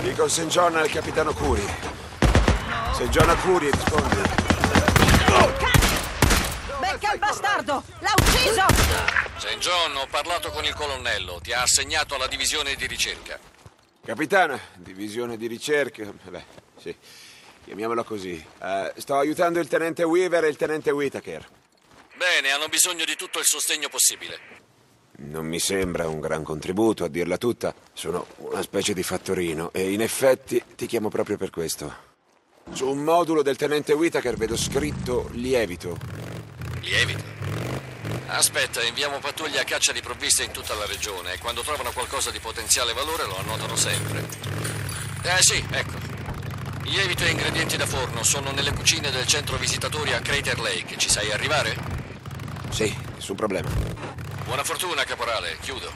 Dico St. John al capitano Curi. St. John a Curi, rispondi. Becca il bastardo! L'ha ucciso! St. John, ho parlato con il colonnello. Ti ha assegnato alla divisione di ricerca. Capitano, divisione di ricerca. Beh, sì, chiamiamola così. Sto aiutando il tenente Weaver e il tenente Whittaker. Bene, hanno bisogno di tutto il sostegno possibile. Non mi sembra un gran contributo, a dirla tutta. Sono una specie di fattorino e in effetti ti chiamo proprio per questo. Su un modulo del tenente Whittaker vedo scritto lievito. Lievito? Aspetta, inviamo pattuglie a caccia di provviste in tutta la regione e quando trovano qualcosa di potenziale valore lo annotano sempre. Sì, ecco. Lievito e ingredienti da forno sono nelle cucine del centro visitatori a Crater Lake. Ci sai arrivare? Sì, nessun problema. Buona fortuna, caporale. Chiudo.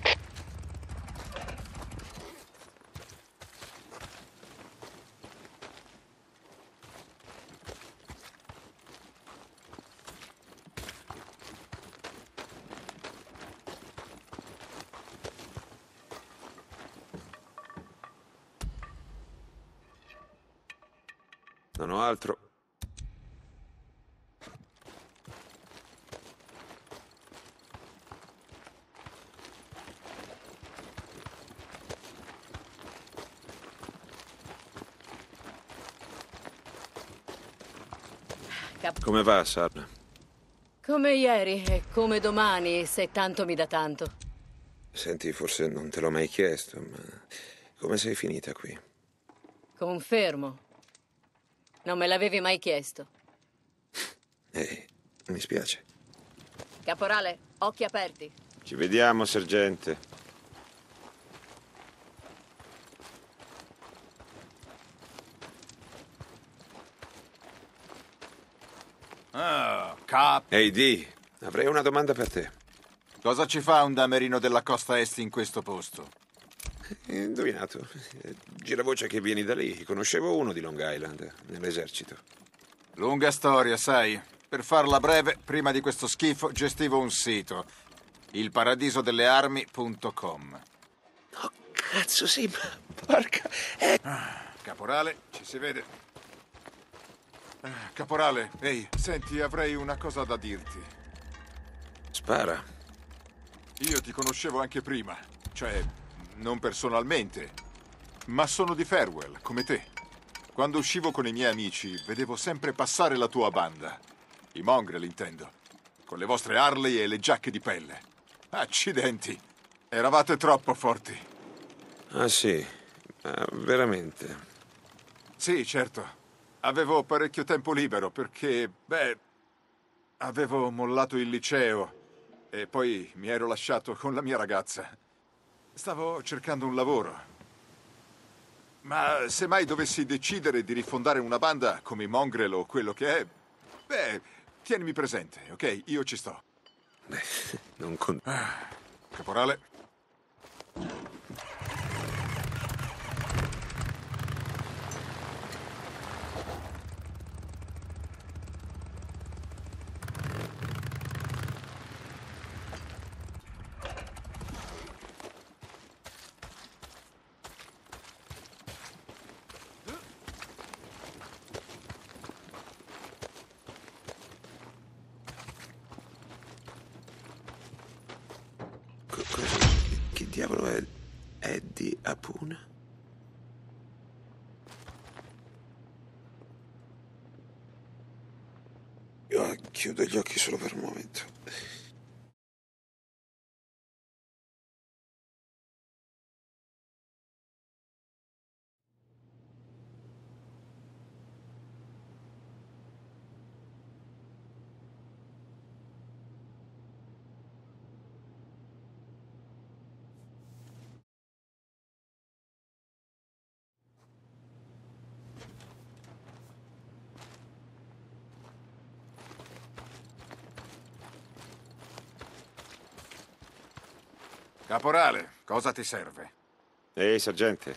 Non ho altro. Come va, Sarna? Come ieri e come domani, se tanto mi dà tanto. Senti, forse non te l'ho mai chiesto, ma come sei finita qui? Confermo. Non me l'avevi mai chiesto. Mi spiace. Caporale, occhi aperti. Ci vediamo, sergente. Ehi, Dee, avrei una domanda per te. Cosa ci fa un damerino della costa est in questo posto? Indovinato. Gira voce che vieni da lì. Conoscevo uno di Long Island, nell'esercito. Lunga storia, sai. Per farla breve, prima di questo schifo gestivo un sito. ilparadisodellearmi.com. Oh, cazzo, sì, ma porca... Caporale, ci si vede. Caporale, ehi, senti, avrei una cosa da dirti. Spara. Io ti conoscevo anche prima. Cioè, non personalmente. Ma sono di Farewell, come te. Quando uscivo con i miei amici, vedevo sempre passare la tua banda. I Mongrel, intendo. Con le vostre Harley e le giacche di pelle. Accidenti. Eravate troppo forti. Ah, sì. Veramente. Sì, certo. Avevo parecchio tempo libero perché, avevo mollato il liceo e poi mi ero lasciato con la mia ragazza. Stavo cercando un lavoro. Ma se mai dovessi decidere di rifondare una banda come i Mongrel o quello che è, tienimi presente, ok? Io ci sto. Non con... Caporale? Che diavolo è Eddie Apuna? Chiudo gli occhi solo per un momento. Caporale, cosa ti serve? Ehi, sergente.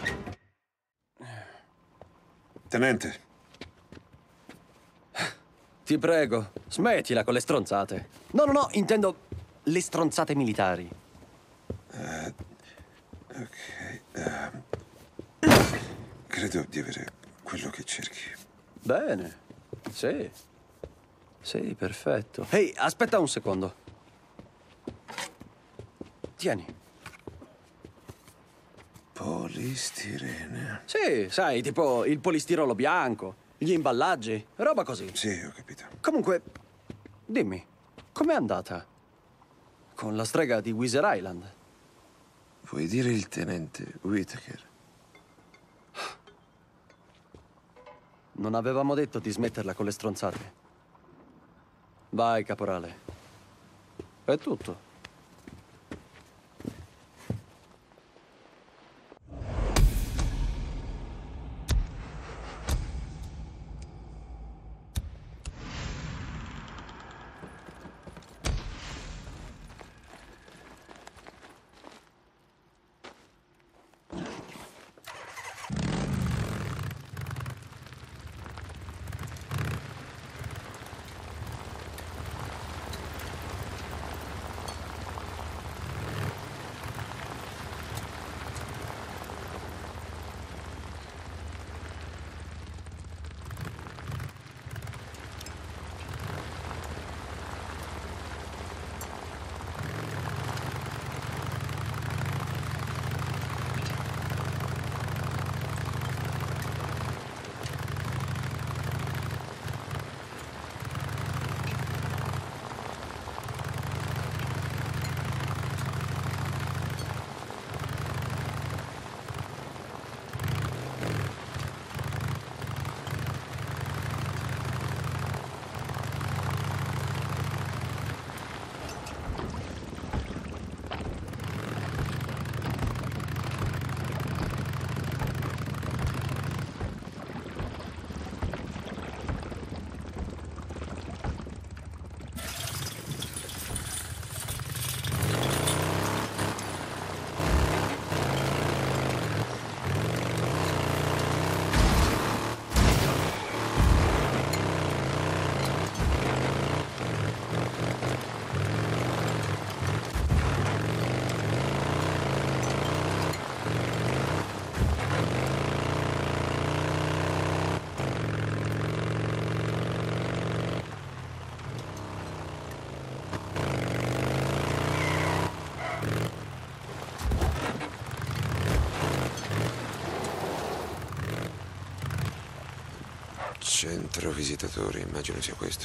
Tenente. Ti prego, smettila con le stronzate. No, no, no, intendo le stronzate militari. Credo di avere quello che cerchi. Bene, sì. Sì, perfetto. Ehi, aspetta un secondo. Tieni. Polistirene. Sì, sai, tipo il polistirolo bianco, gli imballaggi, roba così. Sì, ho capito. Comunque, dimmi, com'è andata? Con la strega di Wizard Island? Vuoi dire il tenente Whittaker? Non avevamo detto di smetterla con le stronzate. Vai, caporale. È tutto. Centro visitatori, immagino sia questo.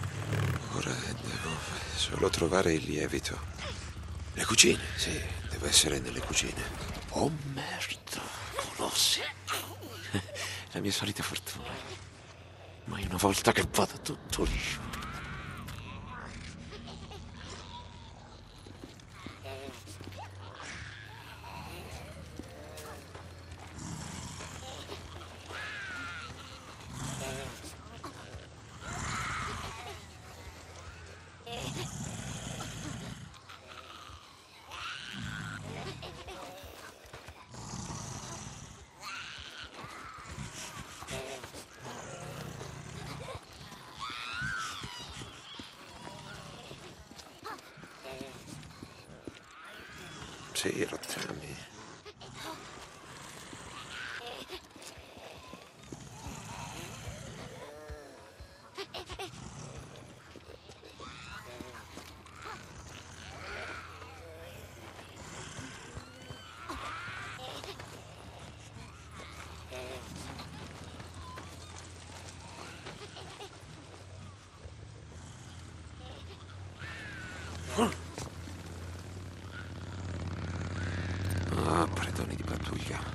Ora devo solo trovare il lievito. Le cucine, sì, deve essere nelle cucine. Oh merda, colossi. La mia solita fortuna. Mai una volta che vada tutto liscio. Sì, rottami. Ah, predoni di pattuglia.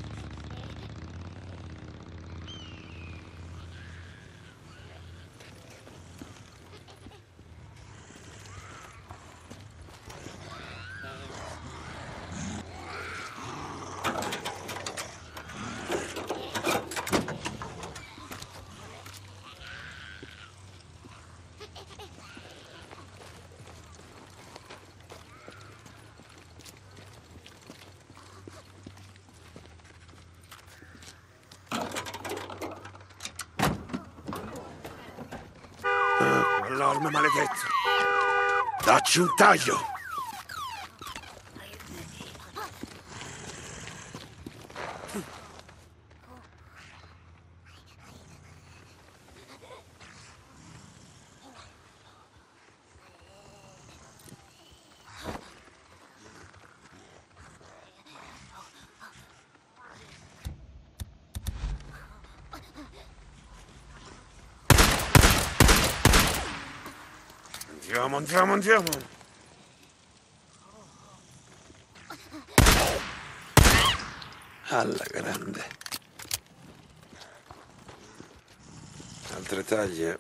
Storm, maledetto. Dacci un taglio. Andiamo. Alla grande. Altre taglie.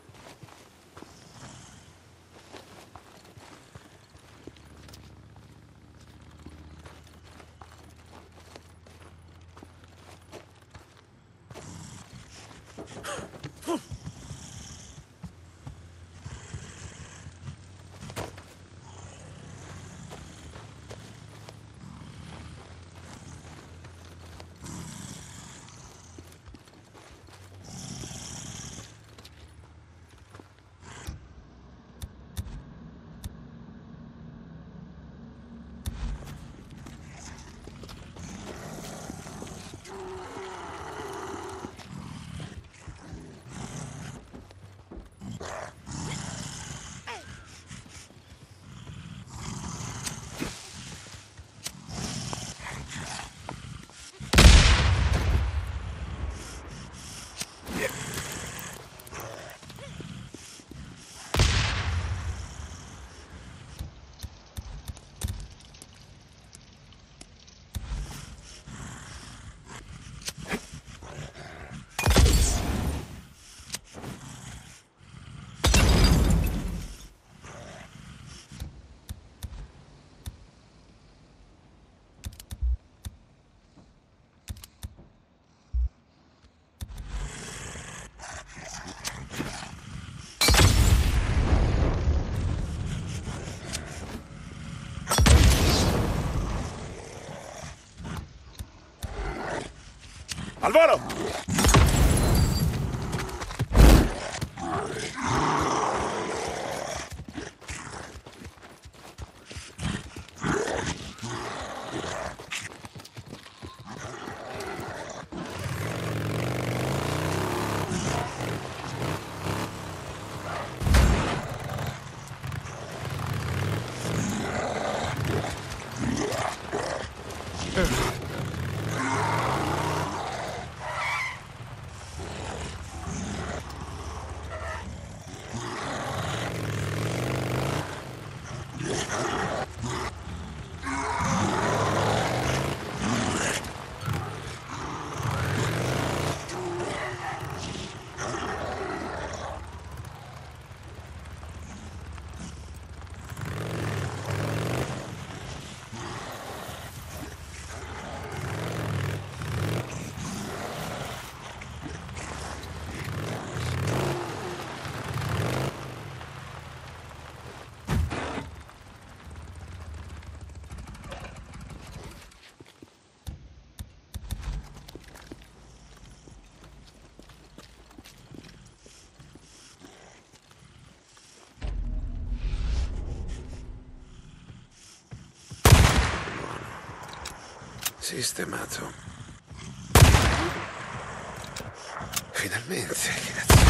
Al volo! Sistemato. Finalmente, cazzo.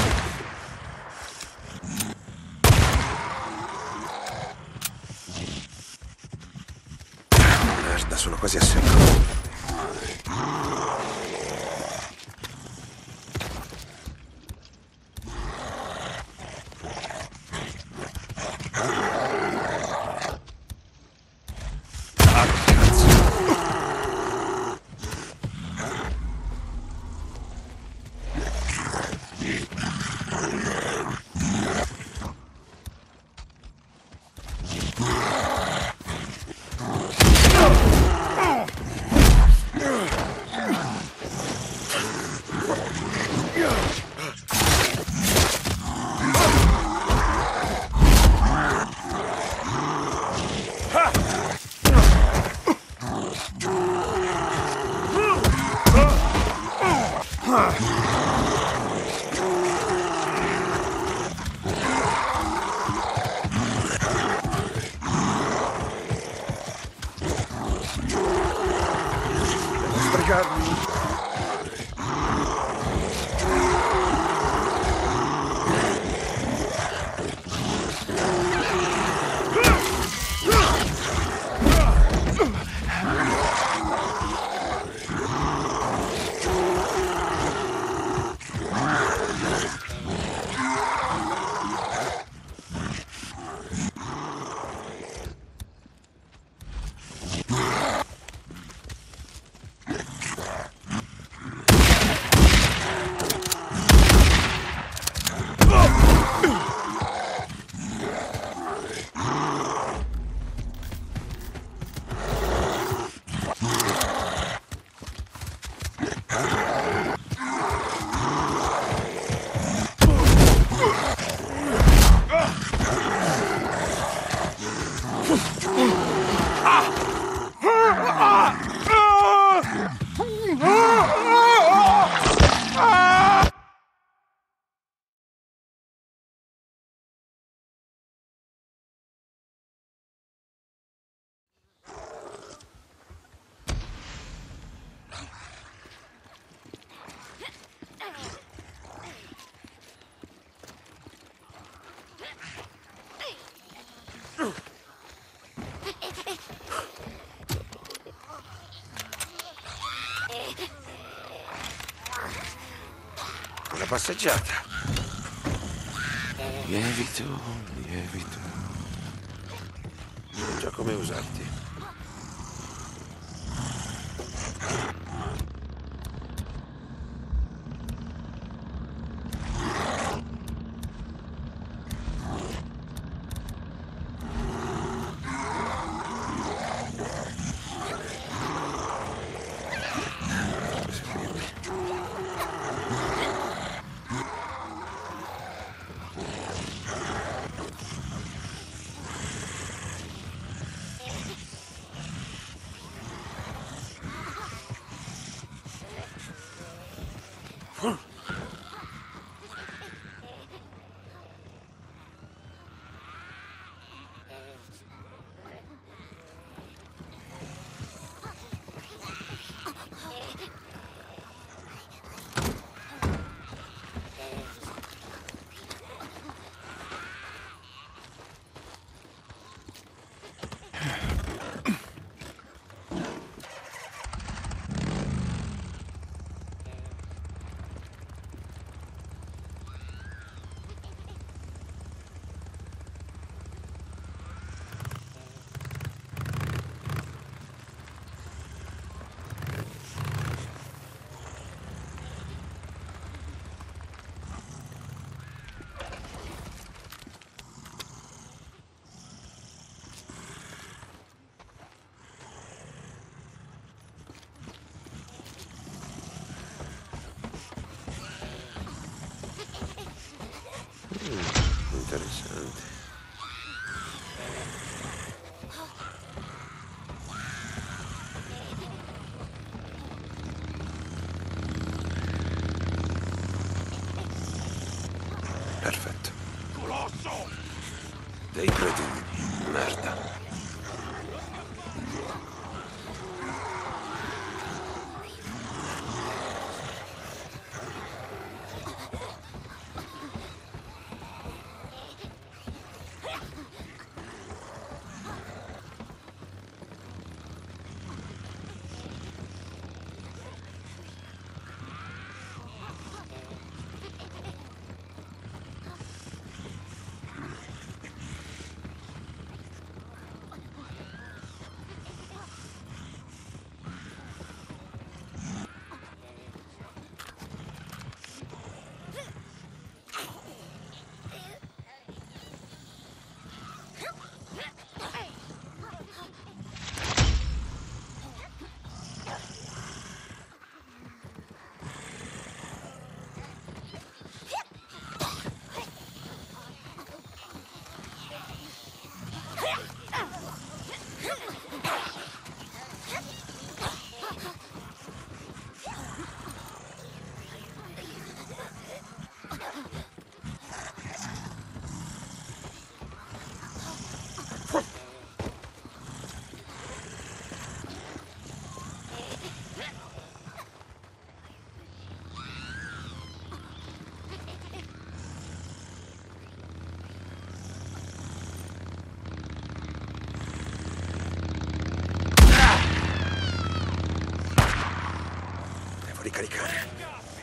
Merda, sono quasi a secco. fregarmi. Una passeggiata. Lievito, lievito. Non so già come usarti. Interessante. Perfetto. Dei cretini. Merda. ricaricare.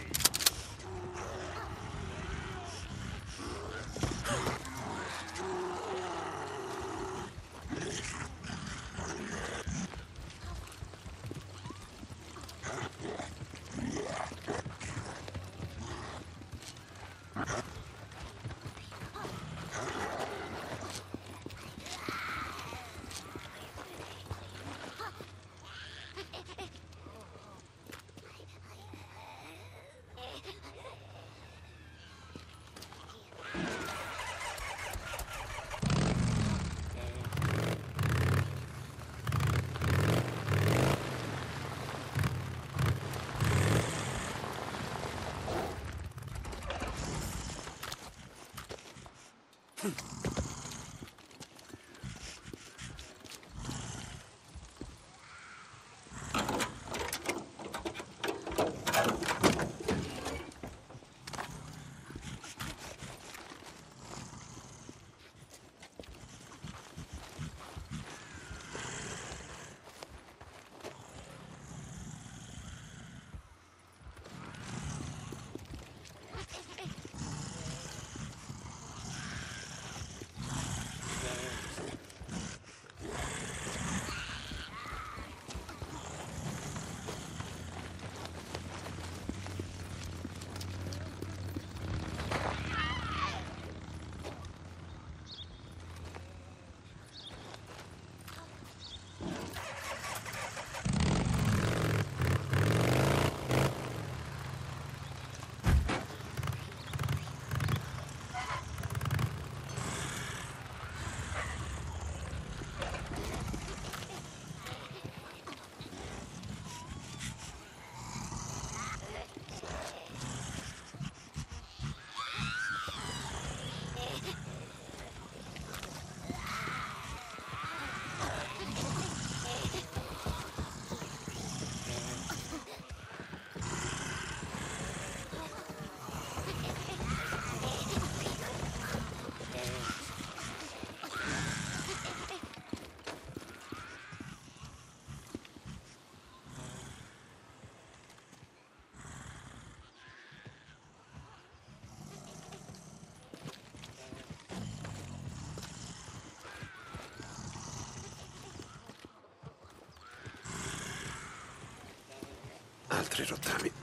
Altri rottami.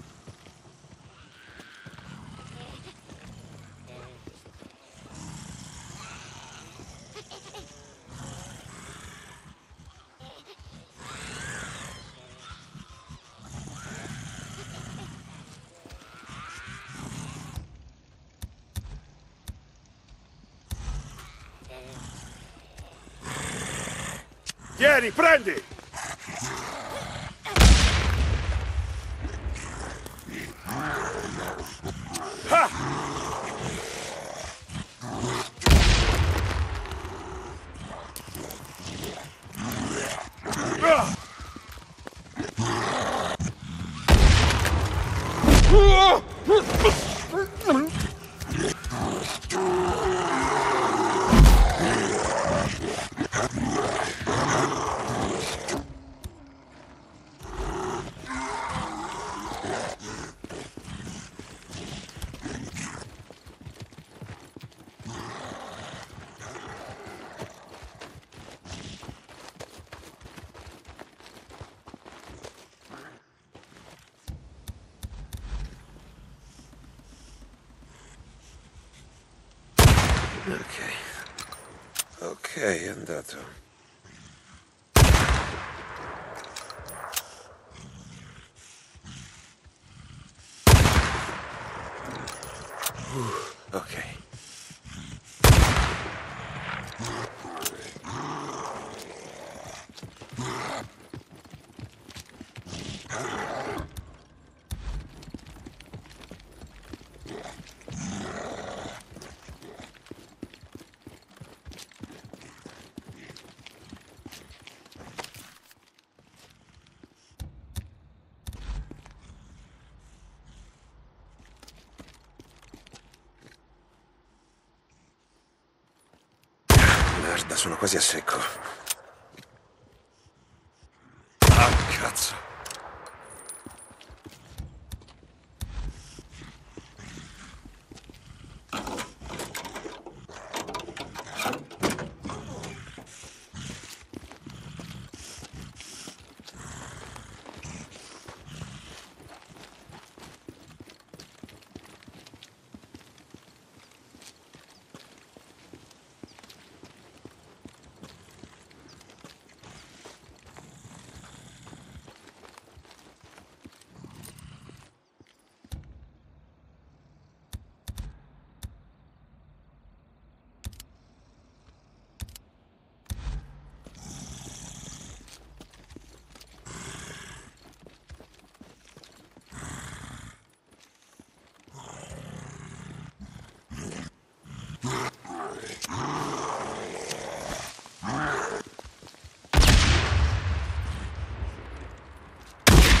Tieni, prendi! Ok, è andato. Ok. Merda, sono quasi a secco. Ah, cazzo.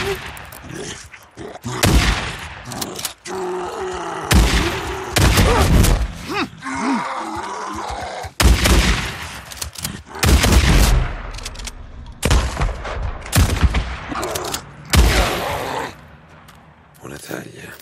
Una taglia.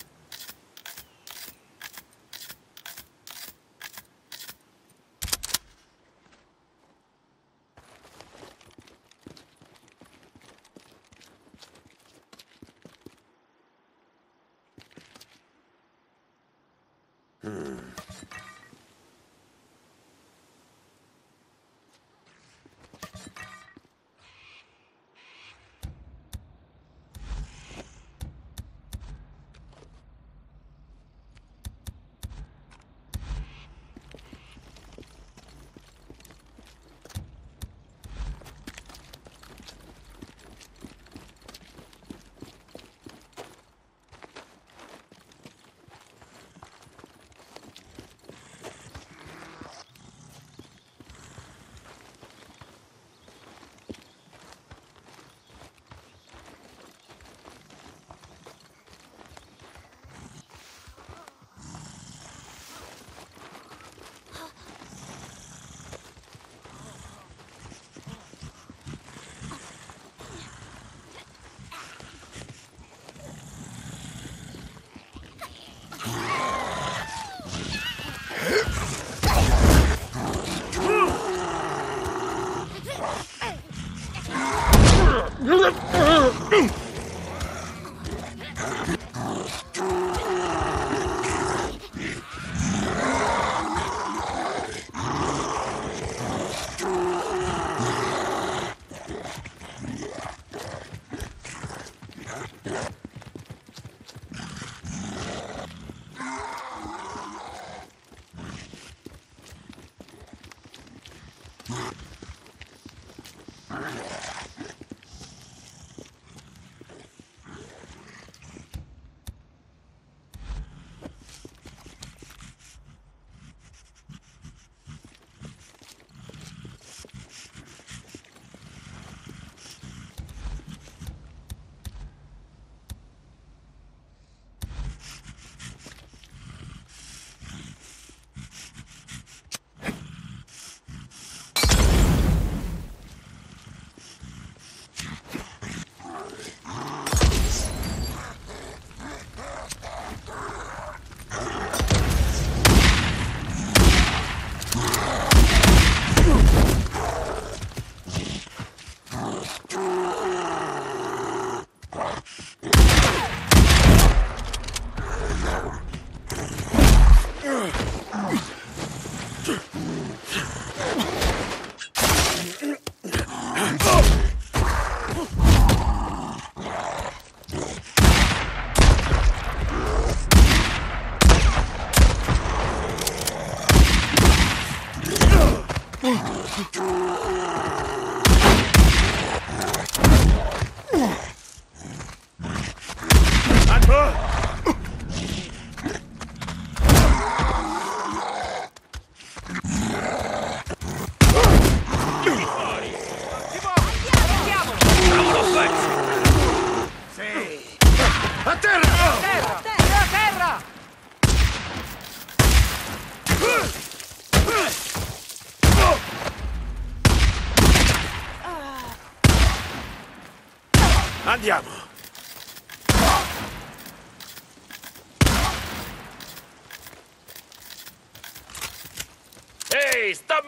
Andiamo! Ehi, sta...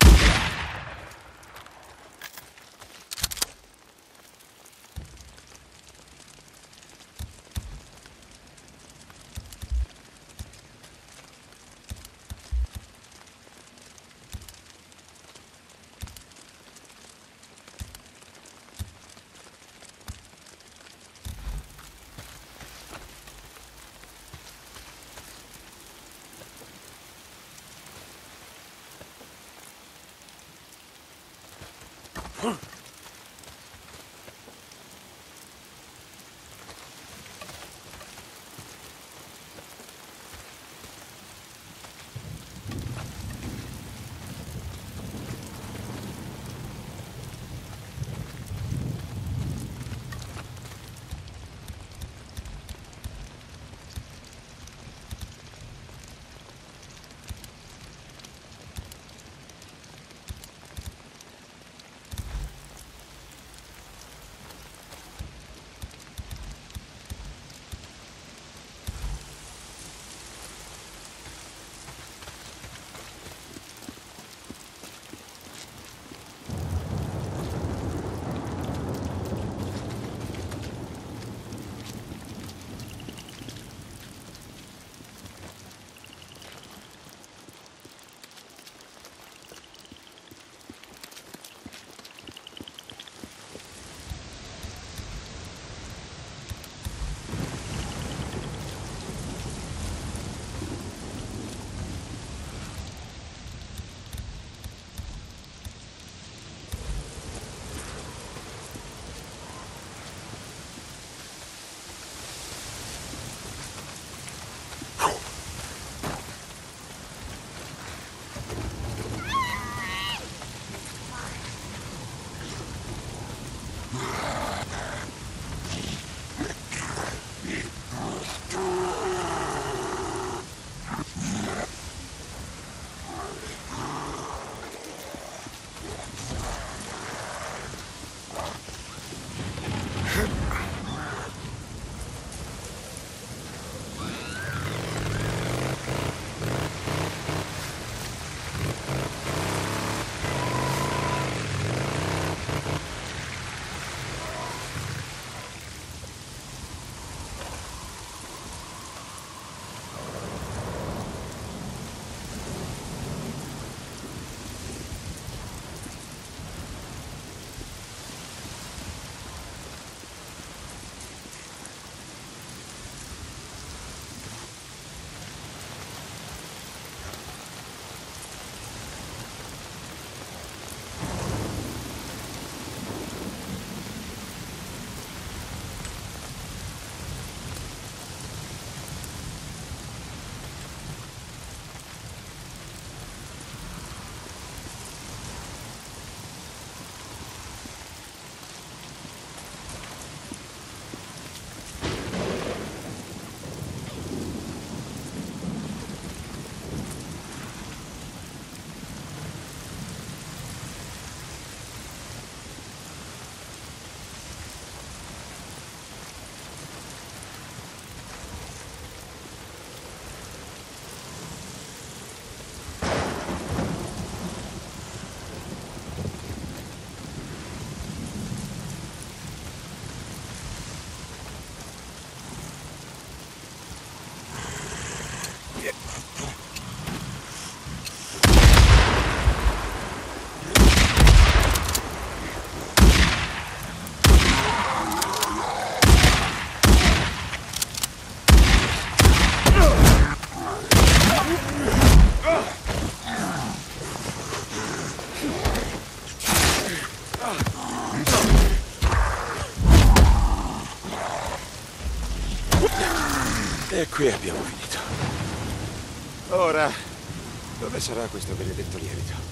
E qui abbiamo finito. Ora, dove sarà questo benedetto lievito?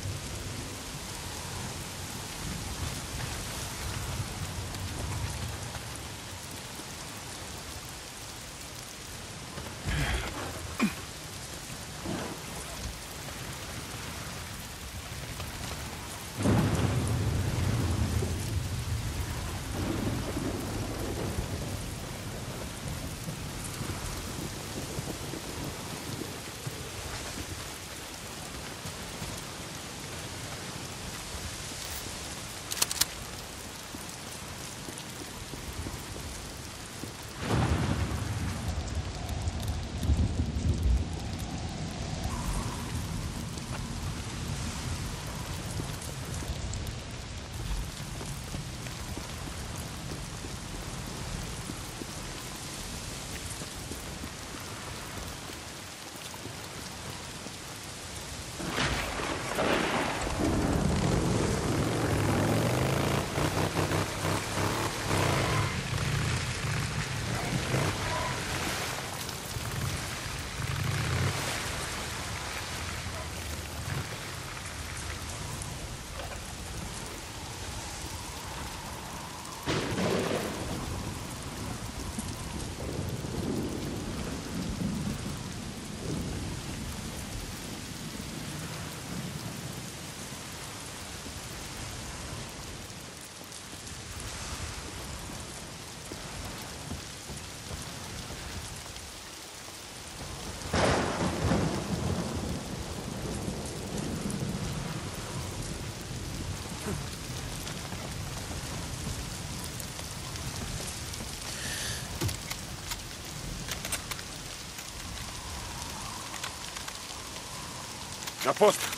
A posto.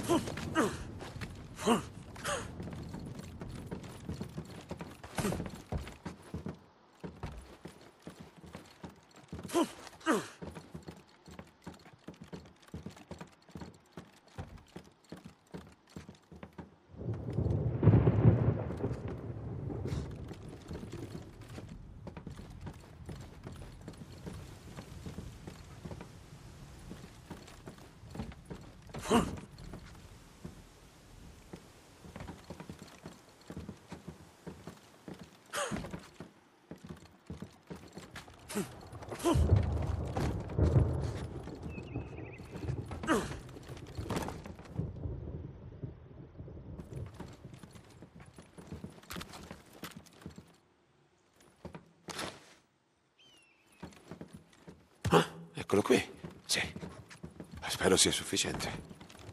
Eccolo qui. Sì. Spero sia sufficiente.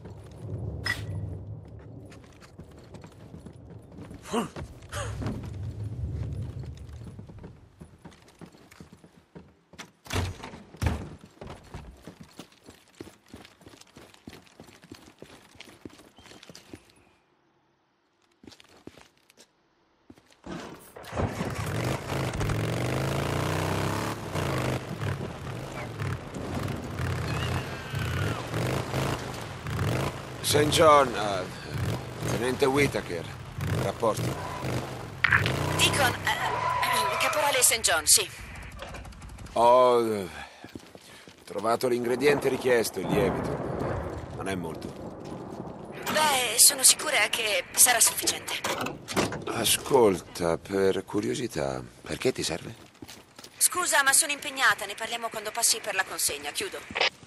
St. John, tenente Whitaker, rapporti. Deacon, caporale St. John, sì. Ho trovato l'ingrediente richiesto, il lievito. Non è molto. Beh, sono sicura che sarà sufficiente. Ascolta, per curiosità, perché ti serve? Scusa, ma sono impegnata. Ne parliamo quando passi per la consegna. Chiudo.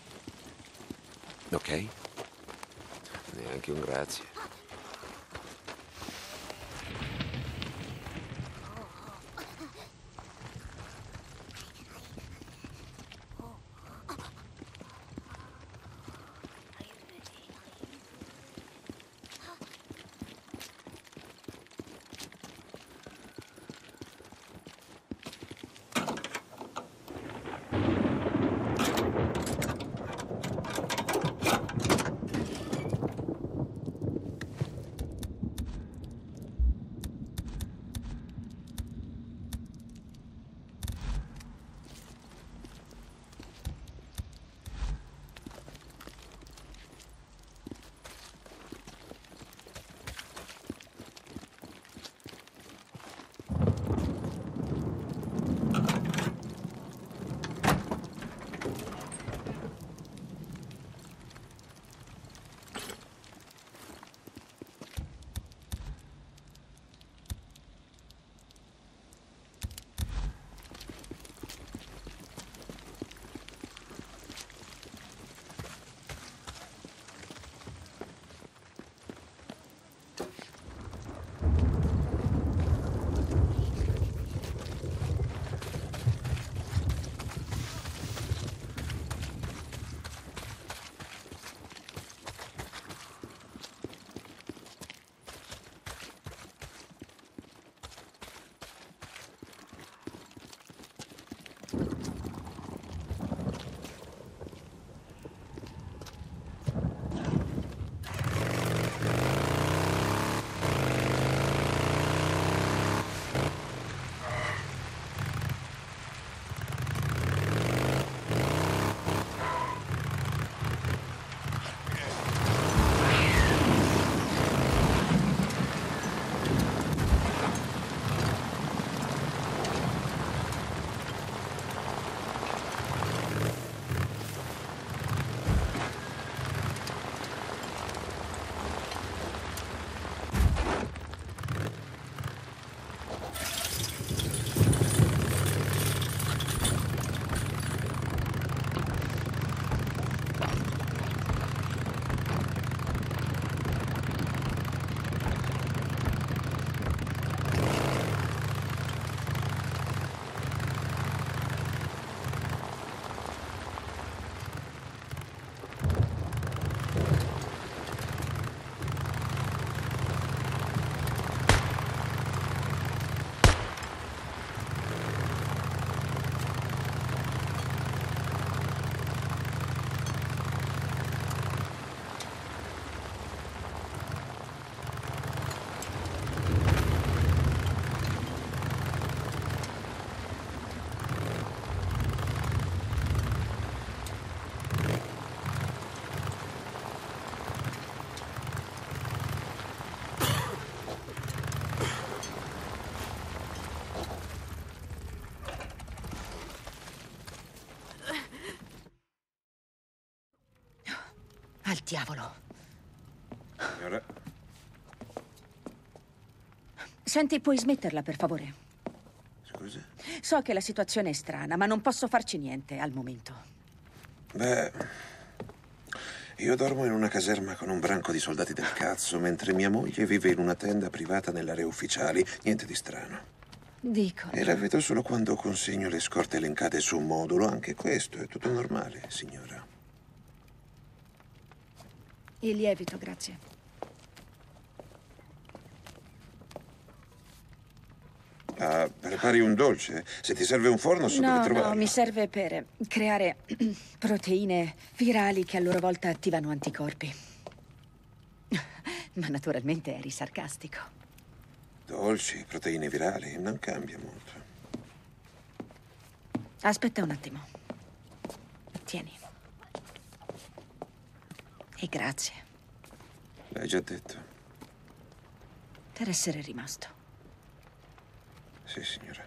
Ok. Neanche un grazie. diavolo? Signora? Senti, puoi smetterla, per favore? Scusa? So che la situazione è strana, ma non posso farci niente al momento. Beh, io dormo in una caserma con un branco di soldati del cazzo, mentre mia moglie vive in una tenda privata nell'area ufficiali. Niente di strano. Dico. E la vedo solo quando consegno le scorte elencate su un modulo. Anche questo è tutto normale, signora. Il lievito, grazie. Ah, prepari un dolce? Se ti serve un forno, so dove trovarlo. No, mi serve per creare proteine virali che a loro volta attivano anticorpi. Ma naturalmente eri sarcastico. Dolci, proteine virali, non cambia molto. Aspetta un attimo. Tieni. E grazie L'hai già detto. per essere rimasto. Sì, signora.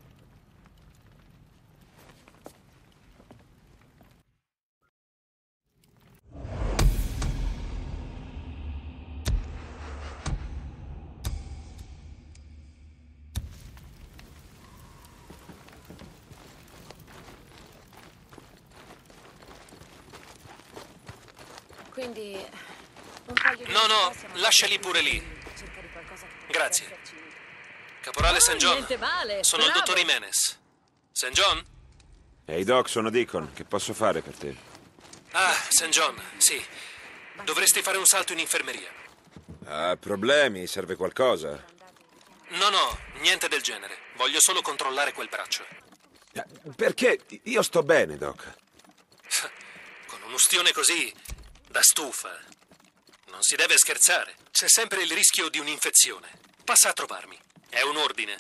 Quindi un paio di No, no, minuti fa siamo lasciali andati pure lì. in cerca di qualcosa che potesse Grazie. esserci. Caporale St. John, Niente male. sono il bravo. dottor Jimenez. St. John? Ehi, Doc, sono Deacon. Che posso fare per te? Ah, St. John, sì. Dovresti fare un salto in infermeria. Ah, problemi? Serve qualcosa? No, no, niente del genere. Voglio solo controllare quel braccio. Perché? Io sto bene, Doc. Con un'ustione così, da stufa. Non si deve scherzare. C'è sempre il rischio di un'infezione. Passa a trovarmi. È un ordine.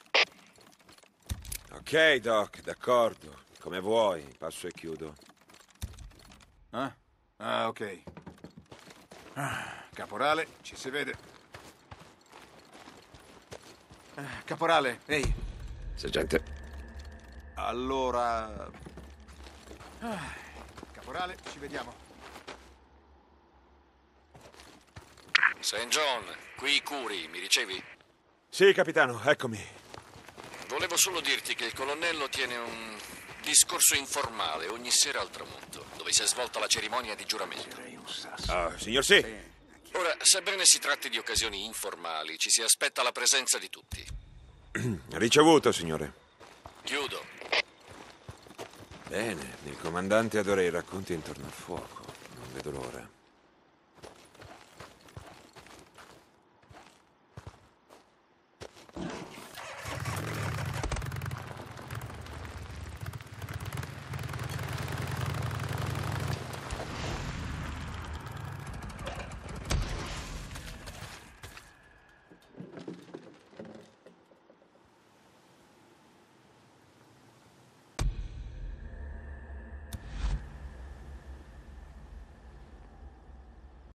Ok, Doc, d'accordo. Come vuoi, passo e chiudo. Ah, ok. Caporale, ci si vede. Caporale, ehi. Sergente. Allora... Caporale, ci vediamo. St. John, qui Curi, mi ricevi? Sì, capitano, eccomi. Volevo solo dirti che il colonnello tiene un discorso informale ogni sera al tramonto, dove si è svolta la cerimonia di giuramento. Ah, signor sì. Ora, sebbene si tratti di occasioni informali, ci si aspetta la presenza di tutti. Ricevuto, signore. Chiudo. Bene, il comandante adora i racconti intorno al fuoco. Non vedo l'ora.